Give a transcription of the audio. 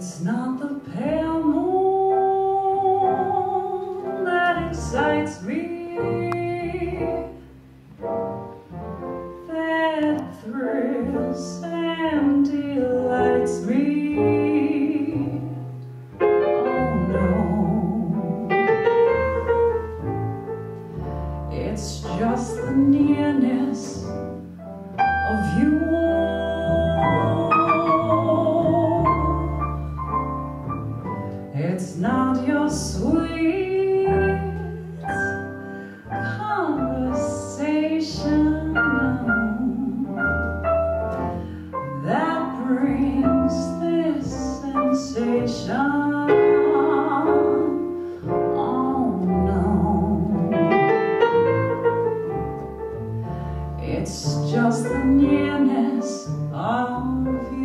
It's not the pale moon that excites me, that thrills and delights me. Oh no, it's just the nearness of you. It's not your sweet conversation that brings this sensation. Oh no, it's just the nearness of you.